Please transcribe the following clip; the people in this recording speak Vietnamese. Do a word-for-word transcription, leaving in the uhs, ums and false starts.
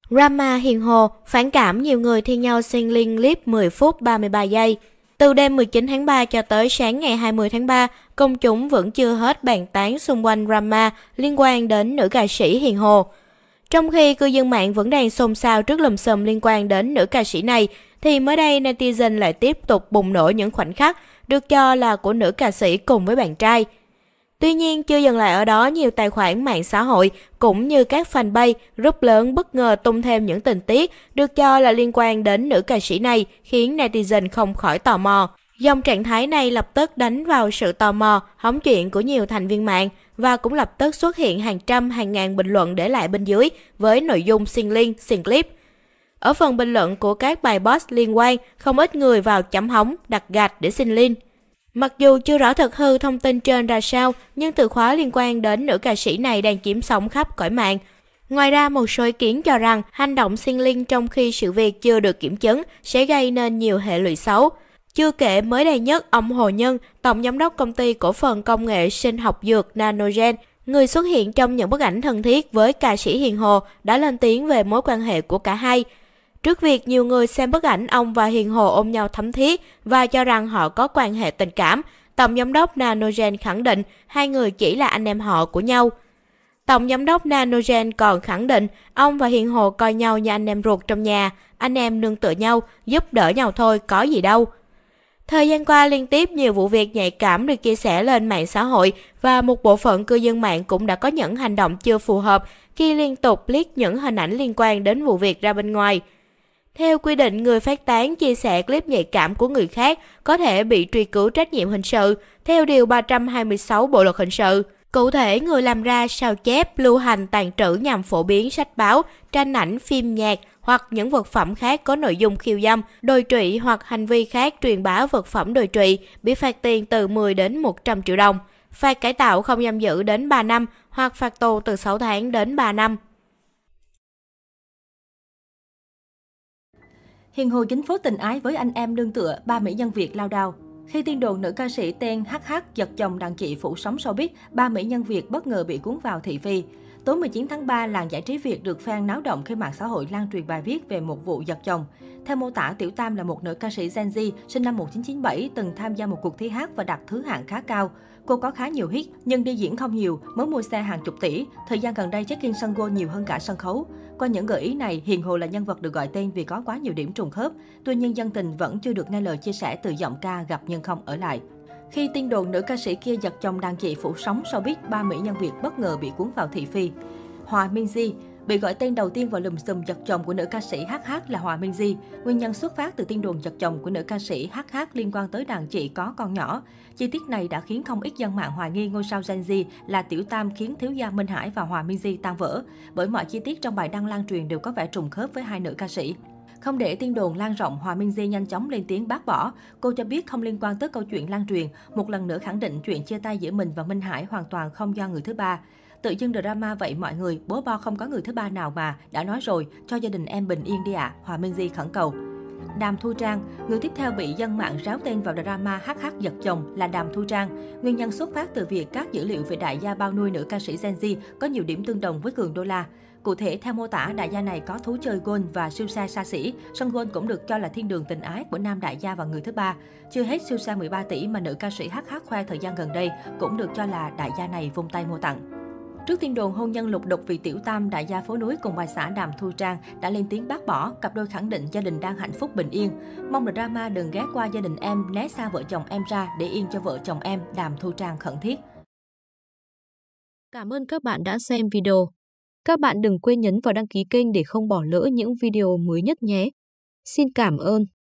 Drama Hiền Hồ, phản cảm nhiều người thi nhau xuyên liên clip mười phút ba mươi ba giây. Từ đêm mười chín tháng ba cho tới sáng ngày hai mươi tháng ba, công chúng vẫn chưa hết bàn tán xung quanh drama liên quan đến nữ ca sĩ Hiền Hồ. Trong khi cư dân mạng vẫn đang xôn xao trước lùm xùm liên quan đến nữ ca sĩ này, thì mới đây netizen lại tiếp tục bùng nổ những khoảnh khắc được cho là của nữ ca sĩ cùng với bạn trai. Tuy nhiên, chưa dừng lại ở đó, nhiều tài khoản mạng xã hội cũng như các fanpage, group lớn bất ngờ tung thêm những tình tiết được cho là liên quan đến nữ ca sĩ này, khiến netizen không khỏi tò mò. Dòng trạng thái này lập tức đánh vào sự tò mò, hóng chuyện của nhiều thành viên mạng và cũng lập tức xuất hiện hàng trăm hàng ngàn bình luận để lại bên dưới với nội dung xuyên liên, xuyên clip. Ở phần bình luận của các bài post liên quan, không ít người vào chấm hóng, đặt gạch để xin link. Mặc dù chưa rõ thực hư thông tin trên ra sao, nhưng từ khóa liên quan đến nữ ca sĩ này đang chiếm sóng khắp cõi mạng. Ngoài ra, một số ý kiến cho rằng hành động xin link trong khi sự việc chưa được kiểm chứng sẽ gây nên nhiều hệ lụy xấu. Chưa kể, mới đây nhất, ông Hồ Nhân, tổng giám đốc công ty cổ phần công nghệ sinh học dược Nanogen, người xuất hiện trong những bức ảnh thân thiết với ca sĩ Hiền Hồ, đã lên tiếng về mối quan hệ của cả hai. Trước việc nhiều người xem bức ảnh ông và Hiền Hồ ôm nhau thắm thiết và cho rằng họ có quan hệ tình cảm, tổng giám đốc Nanogen khẳng định hai người chỉ là anh em họ của nhau. Tổng giám đốc Nanogen còn khẳng định ông và Hiền Hồ coi nhau như anh em ruột trong nhà, anh em nương tựa nhau, giúp đỡ nhau thôi, có gì đâu. Thời gian qua, liên tiếp nhiều vụ việc nhạy cảm được chia sẻ lên mạng xã hội và một bộ phận cư dân mạng cũng đã có những hành động chưa phù hợp khi liên tục leak những hình ảnh liên quan đến vụ việc ra bên ngoài. Theo quy định, người phát tán chia sẻ clip nhạy cảm của người khác có thể bị truy cứu trách nhiệm hình sự theo Điều ba trăm hai mươi sáu Bộ Luật Hình sự. Cụ thể, người làm ra, sao chép, lưu hành, tàng trữ nhằm phổ biến sách báo, tranh ảnh, phim nhạc hoặc những vật phẩm khác có nội dung khiêu dâm, đồi trụy hoặc hành vi khác truyền bá vật phẩm đồi trụy bị phạt tiền từ mười đến một trăm triệu đồng, phạt cải tạo không giam giữ đến ba năm hoặc phạt tù từ sáu tháng đến ba năm. Hiền Hồ dính phốt tình ái với anh em nương tựa, ba mỹ nhân Việt lao đao. Khi tin đồn nữ ca sĩ tên hát hát giật chồng đàn chị phủ sóng showbiz, ba mỹ nhân Việt bất ngờ bị cuốn vào thị phi. Tối mười chín tháng ba, làng giải trí Việt được fan náo động khi mạng xã hội lan truyền bài viết về một vụ giật chồng. Theo mô tả, Tiểu Tam là một nữ ca sĩ Gen Z, sinh năm một nghìn chín trăm chín mươi bảy, từng tham gia một cuộc thi hát và đạt thứ hạng khá cao. Cô có khá nhiều hit, nhưng đi diễn không nhiều, mới mua xe hàng chục tỷ. Thời gian gần đây check-in sân golf nhiều hơn cả sân khấu. Qua những gợi ý này, Hiền Hồ là nhân vật được gọi tên vì có quá nhiều điểm trùng khớp. Tuy nhiên, dân tình vẫn chưa được nghe lời chia sẻ từ giọng ca gặp nhưng không ở lại. Khi tin đồn nữ ca sĩ kia giật chồng đàn chị phủ sóng showbiz, ba mỹ nhân Việt bất ngờ bị cuốn vào thị phi. Hòa Minzy bị gọi tên đầu tiên vào lùm xùm giật chồng của nữ ca sĩ hát hát là Hòa Minzy. Nguyên nhân xuất phát từ tin đồn giật chồng của nữ ca sĩ hát hát liên quan tới đàn chị có con nhỏ. Chi tiết này đã khiến không ít dân mạng hoài nghi ngôi sao Gen Z là Tiểu Tam khiến thiếu gia Minh Hải và Hòa Minzy tan vỡ, bởi mọi chi tiết trong bài đăng lan truyền đều có vẻ trùng khớp với hai nữ ca sĩ. Không để tin đồn lan rộng, Hòa Minzy nhanh chóng lên tiếng bác bỏ. Cô cho biết không liên quan tới câu chuyện lan truyền, một lần nữa khẳng định chuyện chia tay giữa mình và Minh Hải hoàn toàn không do người thứ ba. Tự dưng drama vậy mọi người, bố bo không có người thứ ba nào mà, đã nói rồi, cho gia đình em bình yên đi ạ, à. Hòa Minzy khẩn cầu. Đàm Thu Trang, người tiếp theo bị dân mạng ráo tên vào drama hát hát giật chồng là Đàm Thu Trang. Nguyên nhân xuất phát từ việc các dữ liệu về đại gia bao nuôi nữ ca sĩ Gen Z có nhiều điểm tương đồng với Cường Đô La. Cụ thể, theo mô tả, đại gia này có thú chơi golf và siêu xe xa xỉ. Sân golf cũng được cho là thiên đường tình ái của nam đại gia và người thứ ba. Chưa hết, siêu xe mười ba tỷ mà nữ ca sĩ hát hát khoe thời gian gần đây cũng được cho là đại gia này vung tay mua tặng. Trước tin đồn hôn nhân lục đục vì Tiểu Tam, đại gia phố núi cùng bà xã Đàm Thu Trang đã lên tiếng bác bỏ, cặp đôi khẳng định gia đình đang hạnh phúc bình yên. Mong drama đừng ghé qua gia đình em, né xa vợ chồng em ra để yên cho vợ chồng em, Đàm Thu Trang khẩn thiết. Cảm ơn các bạn đã xem video. Các bạn đừng quên nhấn vào đăng ký kênh để không bỏ lỡ những video mới nhất nhé. Xin cảm ơn.